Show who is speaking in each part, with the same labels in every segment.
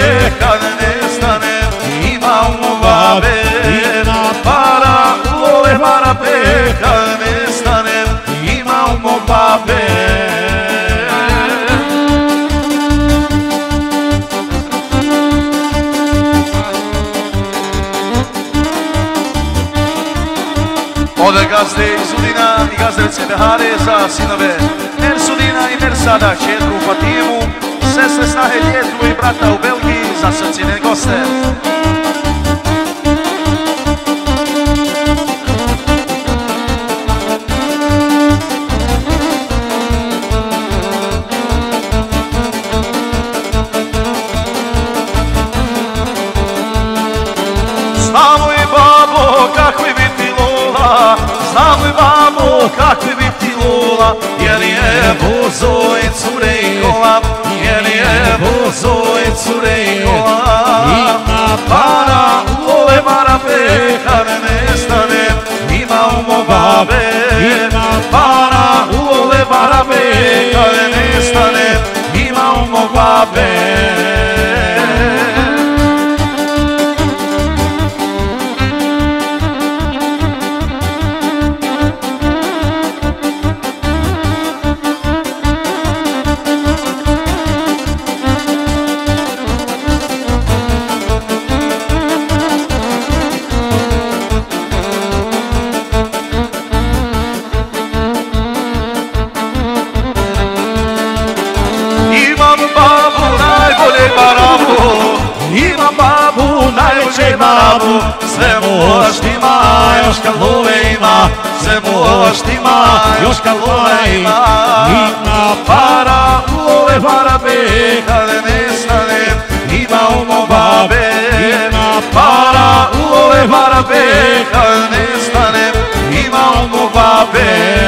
Speaker 1: kad nestane, imamo babe. Ima para, lole barabe, kad nestane, imamo babe. Od gazde iz Udina i gazdelice Behare za sinove Mersudina i Mersada, čerku Fatimu, sestre snahe djetu i brata u Belgiji za srcine goste. Znamo i babo kakvi biti Lula, znamo i babo kakvi biti Lula, jer je vozo i cure i kola, jer je vozo i cure i kola. Ima para, lole barabe, kad nestane, imamo babe. Ima para, lole barabe, kad nestane, imamo babe. Imam babu, najveće babu, sve mu oštima, još kad love ima, sve mu oštima, još kad love ima. Ima para, love barabe, kad nestane, imamo babe. Ima para, love barabe, kad nestane, imamo babe.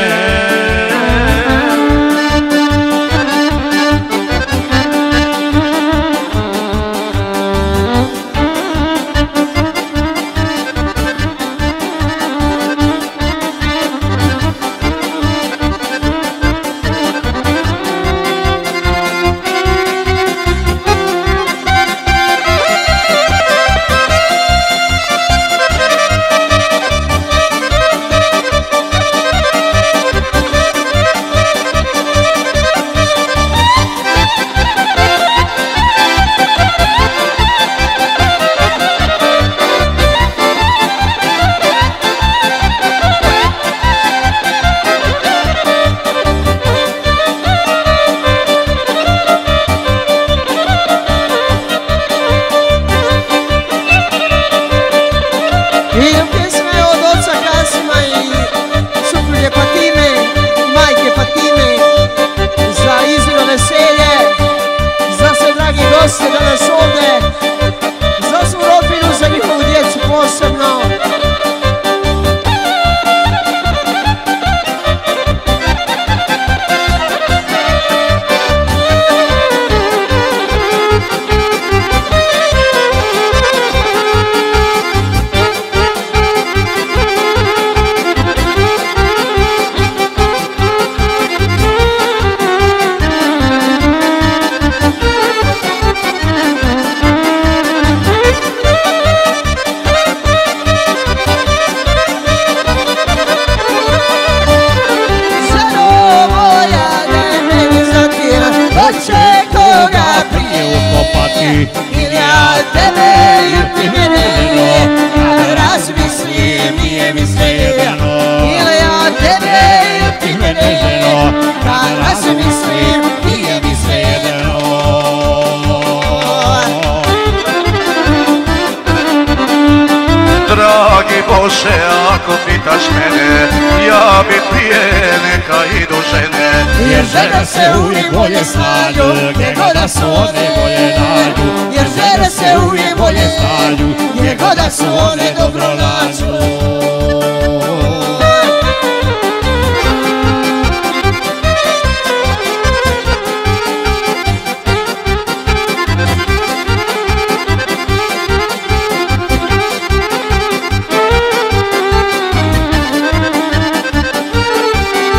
Speaker 1: Dragi Bože, ako pitaš mene, ja bi prije neka idu žene.
Speaker 2: Jer žene se uvijek bolje snađu, gdje god da su one bolje nađu. Jer žene se uvijek bolje snađu, gdje god da su one dobro nađu.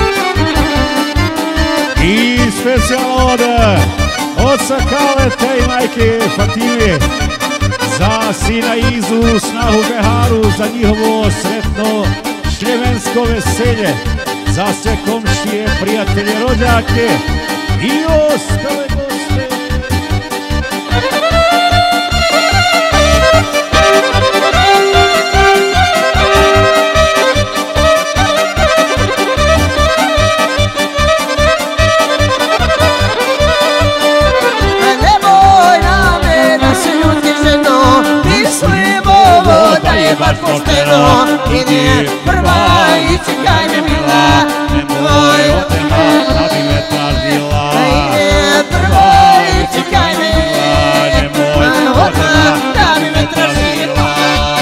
Speaker 3: Specijalno od oca Kalete i
Speaker 2: majke Fatime, za sina Izu, snahu Beharu, za njihovo sretno šljemensko veselje, za sve komšije, prijatelje, rođake i ostale goste. Baš pošteno, idi prva i čekaj me mila, nemoj odema da bi me tražila. Idi prva i čekaj me mila, nemoj odema da bi me tražila.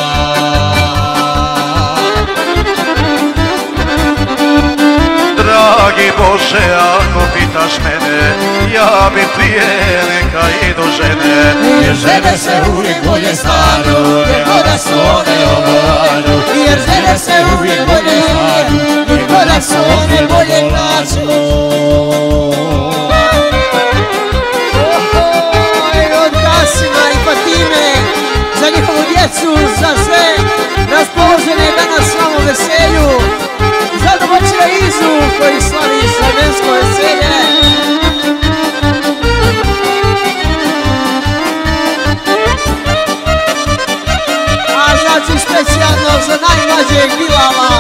Speaker 1: Dragi Bože, ako pitaš mene, ja bi prije neka idu žene.
Speaker 2: Jer žene se uvijek bolje znaju, gdje god da su one oboranju. Jer žene se uvijek bolje znaju, gdje god da su one bolje nađu. Od Kasima i Fatime, za njihovu djecu, za sve raspoložene danas na ovom veselju, za domaćina Izu koji slavi šljemensko veselje. Specijalno za najmlađeg Bilala.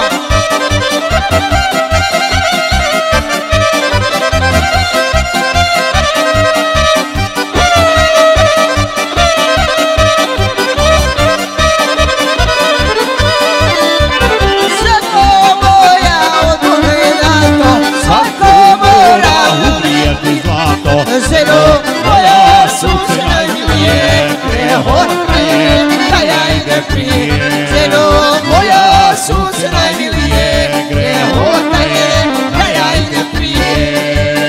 Speaker 2: Svako moja od Boga je dato, svako mora uvijeti zlato. Ženo moja sunce najmilije, prehorka je da ja ide prije. Ženo moja sunce najmilije, grehota je da ja ide prije.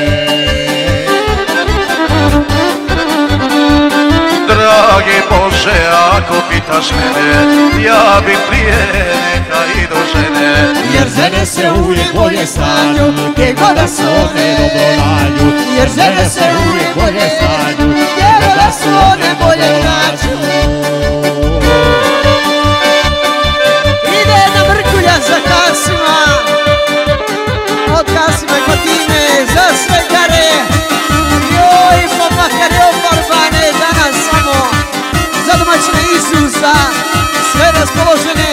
Speaker 1: Dragi Bože, ako pitaš mene, ja bi prije neka idu žene.
Speaker 2: Jer žene se uvijek bolje znaju, gdje god da su one dobro nađu. Jer žene se uvijek bolje znaju, gdje god da su one bolje nađu. Za Kasima, od Kasima i Fatime, za sve gare, joj po makare ofarbane, danas samo za domaćine Isusa, sve raspoložene.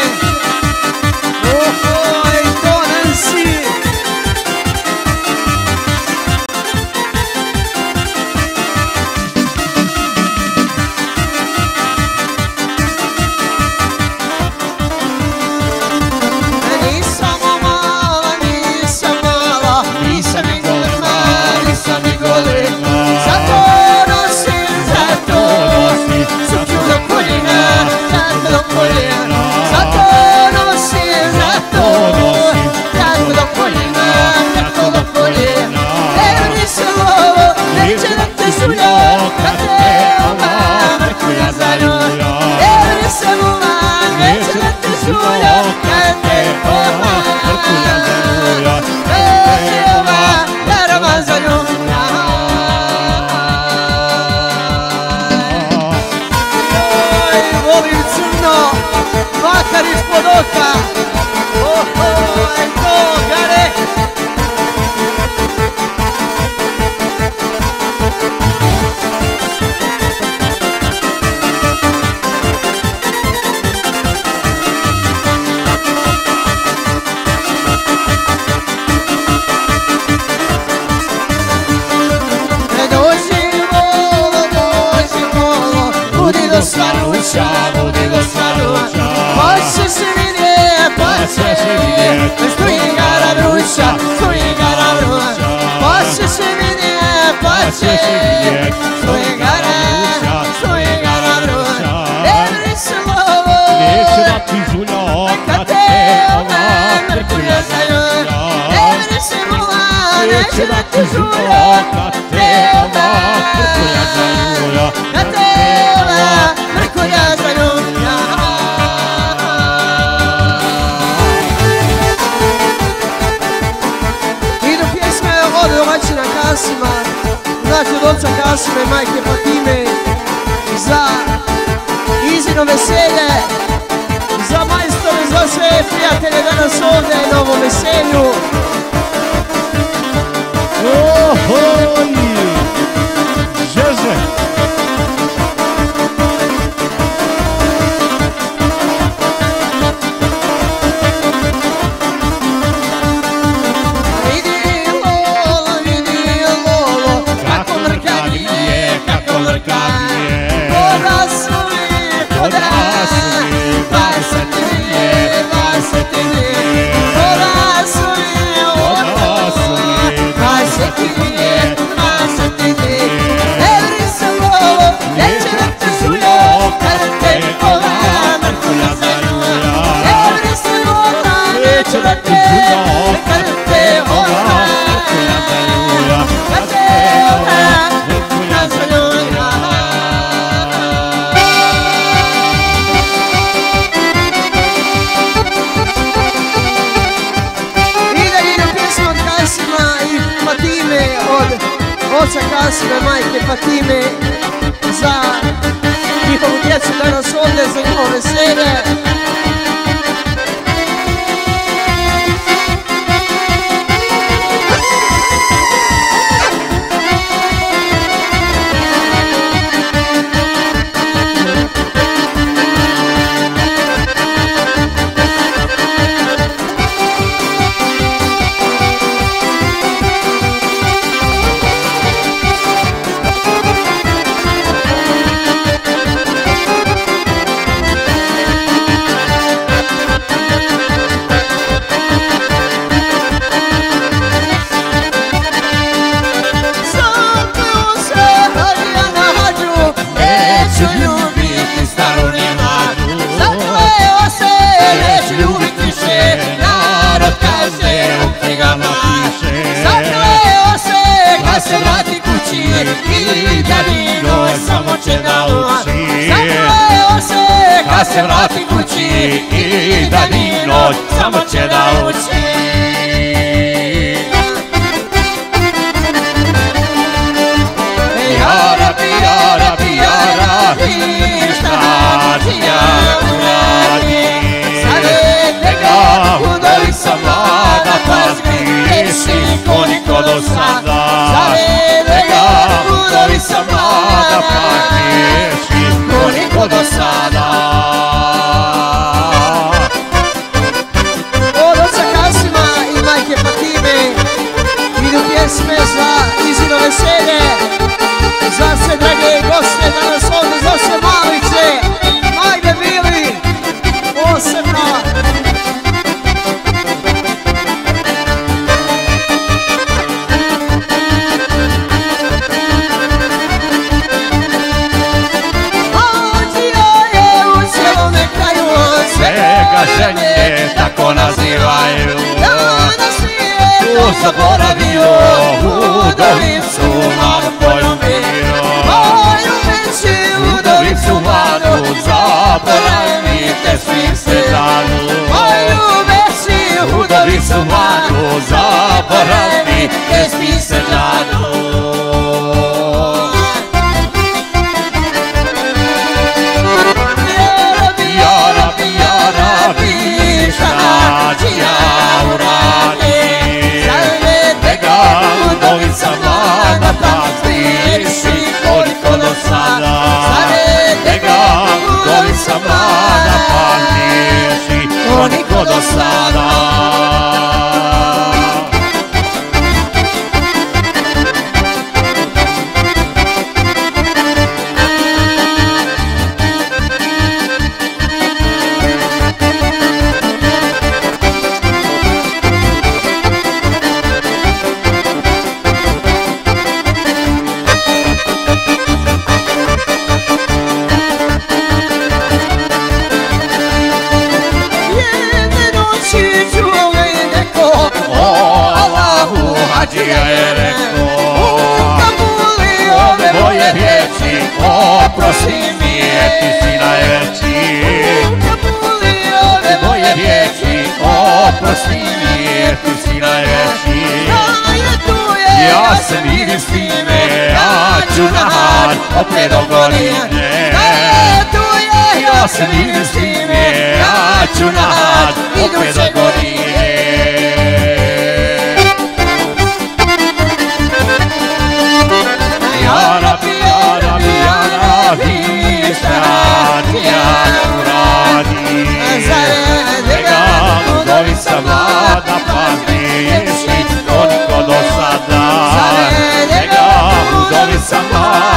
Speaker 2: Ohoj, to Nancy. Makar ispod oka, ohoj, to gare. Budi do svanuća, budi do svanuća. Pa će se vidjet, pa će se vidjet, što je gara vruća, što je gara vruća. Pa će se vidjet, pa će se vidjet, što je gara vruća, što je gara vruća. Evri se lovo, neće da ti žulja, kad te ova mrkulja zaljuja. Evri se lovo, neće da ti žulja, kad te ova mrkulja zaljuja. Kad te ova mrkulja zaljuja. Kasima, znači od oca Kasima i majke Fatime, za Izino veselje, za majstore, za sve prijatelje danas ovdje na ovom veselju.
Speaker 3: Ohoj! Žeže!
Speaker 2: Oca Kasime, majke Fatime, za njihovu djecu danas ovdje, za njihovo veselje. Se vrati kući i da vino samo će da uči. Zakleo se kad se vrati kući i da vino samo će da uči. Ja rabi, šta ti ja uradim? Zavede ga, udali sam mlada, pa zgriješi koliko do sada. Zavede ga, udali sam mlada, pa zgriješi koliko do sada. Od oca Kasima i majke Fatime idu pjesme za Izino veselje, za sve drage goste danas ovdje, za sve malice. Ajde bili, posebno. Želje tako nazivaju. Danas nije to zaboravio, udovicu mladu poljubio. Poljubići udovicu mladu, zaboravite svi se danu. Poljubići udovicu mladu, zaboravite svi se danu. Udovica mlada, pa zgriješi koliko do sada. Zavede ga, udovica mlada, pa zgriješi koliko do sada. Hađija je rekao, u Kabuli ove moje riječi, oprosti mi jer ti si najveći. U Kabuli ove moje riječi, oprosti mi jer ti si najveći. Ja se mirim s time, ja ću na hađ, opet do godine. Tu je ja se vidim s time, ja ću na hađ iduće godine. Ja Rabbi, šta ti ja uradim? Njega udovica mlada pazniš i toliko do sada. Njega udovica mlada